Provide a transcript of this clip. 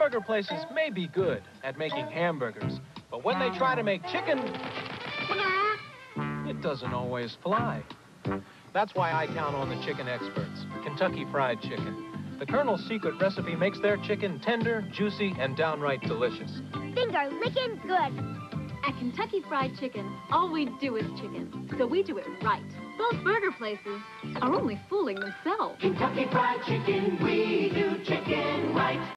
Hamburger places may be good at making hamburgers, but when they try to make chicken, it doesn't always fly. That's why I count on the chicken experts, Kentucky Fried Chicken. The Colonel's secret recipe makes their chicken tender, juicy, and downright delicious. Finger-licking good. At Kentucky Fried Chicken, all we do is chicken, so we do it right. Those burger places are only fooling themselves. Kentucky Fried Chicken, we do chicken right.